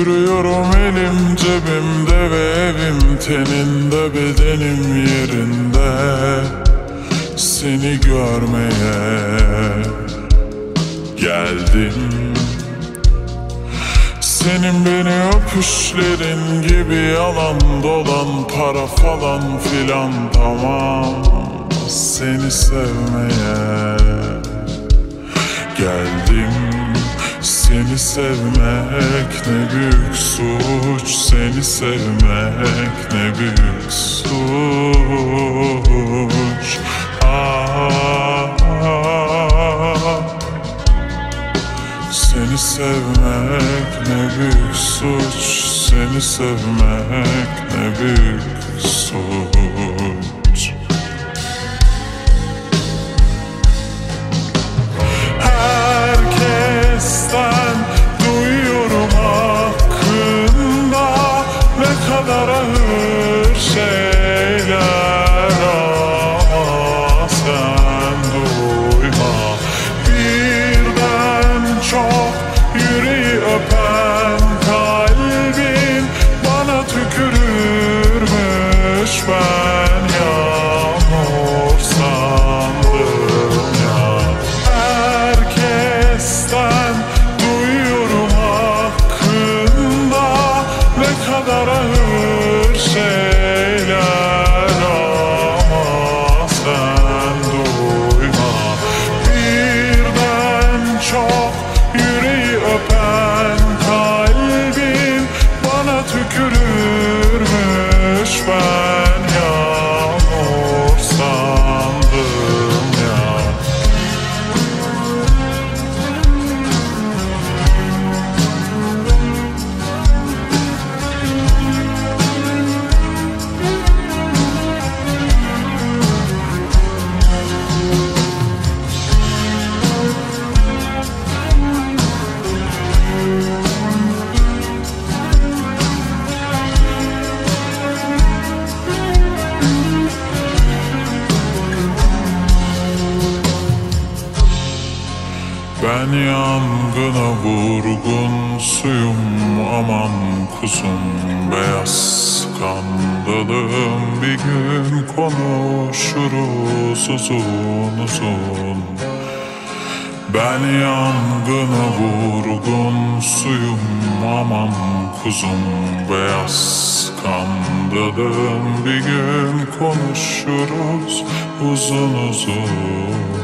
Yürüyorum elim cebimde ve evim teninde, bedenim yerinde. Seni görmeye geldim. Senin beni öpüşlerin gibi yalan dolan, para falan filan tamam. Seni sevmeye geldim. Seni sevmek ne büyük suç, seni sevmek ne büyük suç. Seni sevmek ne büyük suç, seni sevmek ne büyük suç. Herkesten duyuyorum hakkında ne kadar ağır şeyler, ama sen duyma. Birden çok yüreği öpen kalbin bana tükürürmüş. Ben yağmur sandım ya. Herkesten duyuyorum hakkında ne kadar ağır şeyler, ama sen duyma. Birden çok yüreği öpen kalbin bana tükürürmüş. Ben yağmur sandım ya. Ben yangına vurgun suyum, aman kuzum beyaz kandalım. Bir gün konuşuruz uzun uzun. Ben yangına vurgun suyum, aman kuzum beyaz kandalım. Bir gün konuşuruz uzun uzun.